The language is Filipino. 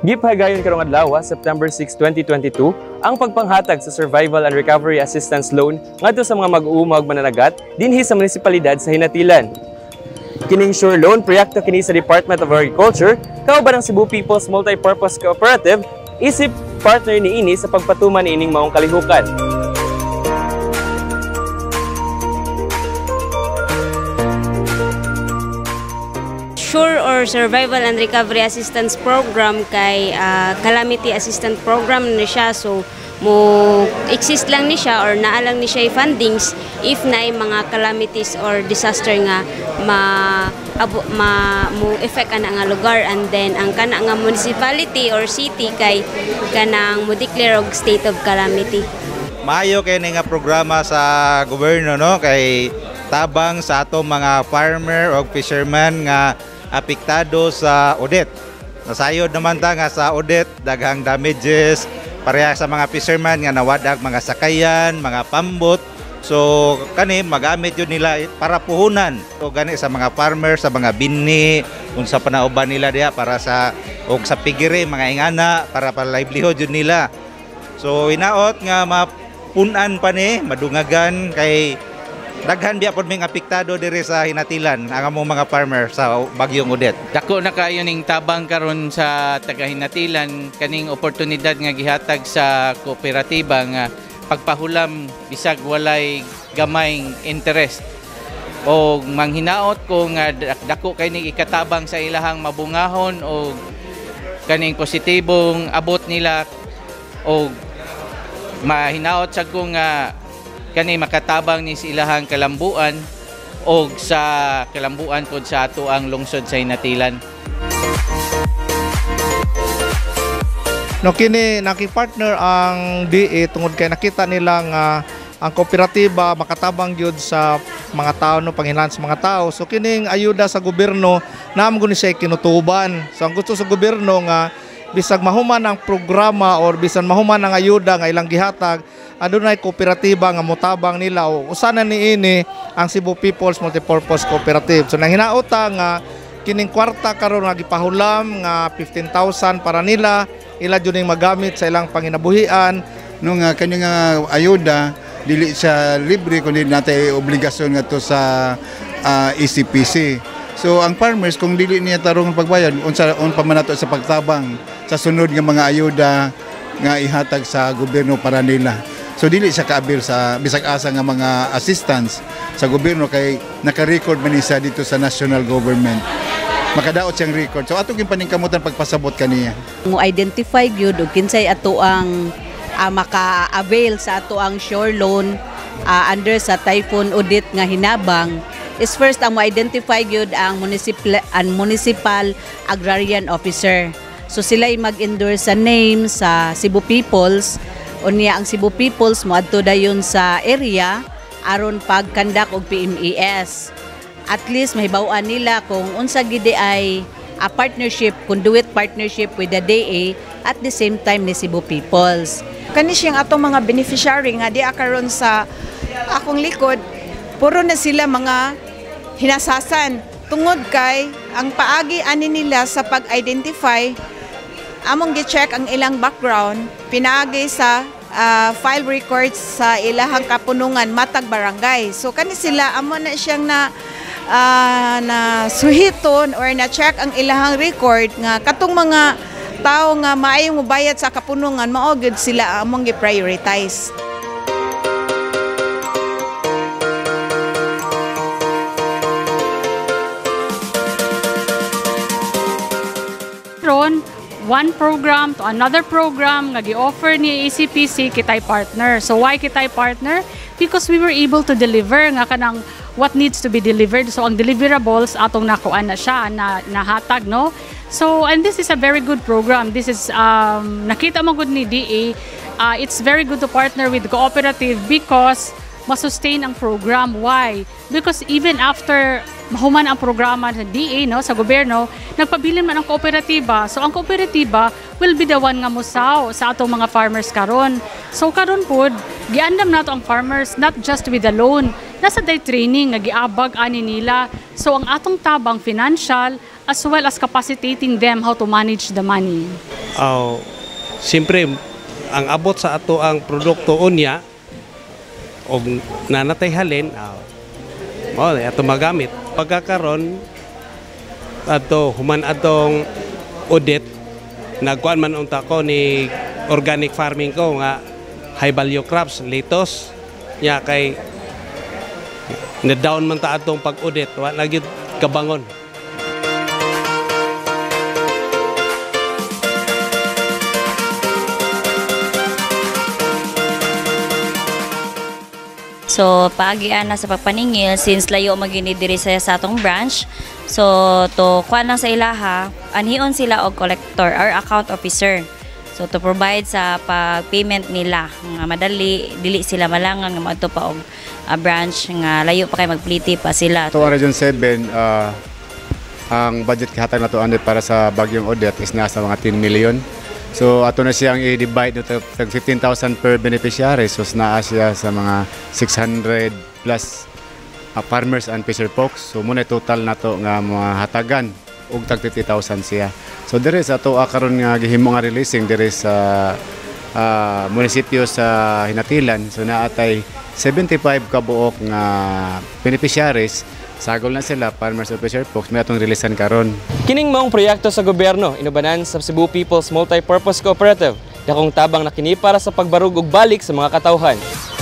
Gipahagayon karong adlaw, September 6, 2022, ang pagpanghatag sa Survival and Recovery Assistance Loan ngadto sa mga mag-uumag mananagat dinhi sa Municipalidad sa Ginatilan. Kining sure loan proyekto kini sa Department of Agriculture kauban ang Cebu People's Multipurpose Cooperative isip partner niini sa pagpatuman ining maong kalihukan. Sure or Survival and Recovery Assistance Program kay calamity assistance program na siya, so mo exist lang ni siya or naalang ni siya fundings if na mga calamities or disaster nga mo effect ana nga lugar, and then ang kana nga municipality or city kay kanang mo declare og state of calamity. Maayo kay nga programa sa gobyerno, no, kay tabang sa atong mga farmer o fisherman nga apektado sa Odette. Nasayod naman ta nga sa Odette daghang damages pareha sa mga fisherman nga nawadag mga sakayan, mga pambot. So kani magamit yun nila para puhunan. So gani sa mga farmer, sa mga binhi, unsa panauban nila diha para sa og sa pigiri mga ingana para livelihood yun nila. So hinaot nga mapunan pa ni madungagan kay daghan biya pod ming apektado diri sa Ginatilan ang among mga farmer sa bagyong Odette. Dako na kayo ning tabang karon sa taga Ginatilan kaning oportunidad nga gihatag sa kooperatiba nga pagpahulam bisag walay gamayng interest. O manghinaot ko nga dako kay ning ikatabang sa ilahang mabungahon o kaning positibong abot nila o mahinaot sa ko nga kani makatabang ni silahang kalambuan o sa kalambuan pod sa ato ang lungsod sa Ginatilan. No, kini nakipartner ang DA tungod kay nakita nila nga ang kooperatiba makatabang gyud sa mga tao, no, panghinaan sa mga tao. So kining ayuda sa gobyerno naam guni siya kinutuban. So ang gusto sa gobyerno nga bisag mahuman ang programa or bisan mahuman ang ayuda nga ilang gihatag, adunay kooperatiba nga motabang nila o usana niini ang Cebu People's Multipurpose Cooperative. So nanghinaota nga kining kwarta karon nga gipahulam nga 15,000 para nila ila jud ning magamit sa ilang panginabuhian. No nga kani nga ayuda dili sa libre kundi natay obligasyon nga to sa ECPC. So ang farmers kung dili niya tarong pagbayad unsa pa man nato sa pagtabang sa sunod nga mga ayuda nga ihatag sa gobyerno para nila. So dili siya kaabil sa bisag asa nga mga assistance sa gobyerno kay naka-record man siya dito sa national government. Makadaot siyang record. So ato gyud paningkamutan pagpasabot kaniya. Mo identify gyud og kinsay ato ang maka-avail sa ato ang shore loan under sa Typhoon Odette nga hinabang is first ang ma-identify gyud ang municipal agrarian officer. So sila ay mag-endorse sa name sa Cebu Peoples. Unya ang Cebu Peoples moadto dayon sa area aron pagkandak og PMES. At least mahibaw-an nila kung unsa gid ay a partnership, conduit partnership with the DA at the same time ni Cebu Peoples. Kani siyang atong mga beneficiary nga di karon sa akong likod, puro na sila mga hinasasan tungod kay ang paagi ani nila sa pag-identify among gi-check ang ilang background pinaagi sa file records sa ilahang kapunungan matag barangay. So kani sila amo na siyang na suhiton or na check ang ilahang record nga katong mga tao nga maayong mobayad sa kapunungan mao gyud sila among gi-prioritize. One program to another program nga gi-offer ni ACPC kitay partner. So why kitay partner? Because we were able to deliver nga kanang what needs to be delivered. So ang deliverables atong nakuan na siya na nahatag, no. So and this is a very good program. This is nakita mo gud ni DA. It's very good to partner with Cooperative because masustain ang program. Why? Because even after mahuman ang programa sa DA, no, sa gobyerno, nagpabilin man ang kooperatiba. So ang kooperatiba will be the one nga musaw sa atong mga farmers karon. So karon pod giandam nato ang farmers not just with the loan, nasa day training nga giabag ani nila. So ang atong tabang financial as well as capacitating them how to manage the money. Siyempre, ang abot sa ato ang produkto unya o nanatay halin, ato magamit. Pagkakaroon, ato human atong Odette, nagkuhan man unta ko ni organic farming ko nga high value crops, lettuce, nya kay na-down man ta atong pag-Odette, wala na gyud kabangon. So, paagian na sa pagpaningil, since layo magini diri sa atong branch, so to kuha lang sa ilaha, anhion sila og collector or account officer. So, to provide sa pag-payment nila, nga madali, dili sila malangan nga maadto pa og branch nga layo pa kay magpliti pa sila. To Region 7, ang budget kihatag na to para sa bagyong Odette is nasa mga 10 million. So ato na siyang i-divide ito tag 15,000 per beneficiary. So naa siya sa mga 600 plus farmers and fisher folks. So muna total na to nga mga hatagan ug tag 50,000 siya. So dire sa ato karon nga gihimo nga releasing dire sa munisipyo sa Ginatilan. So naatay 75 kabuok nga beneficiaries. Sagol na sila, farmers and fisher folks, may atong releasean karon. Kining maong proyekto sa gobyerno inubanan sa Cebu People's Multipurpose Cooperative. Dakong tabang na kini para sa pagbarug ug balik sa mga katawhan.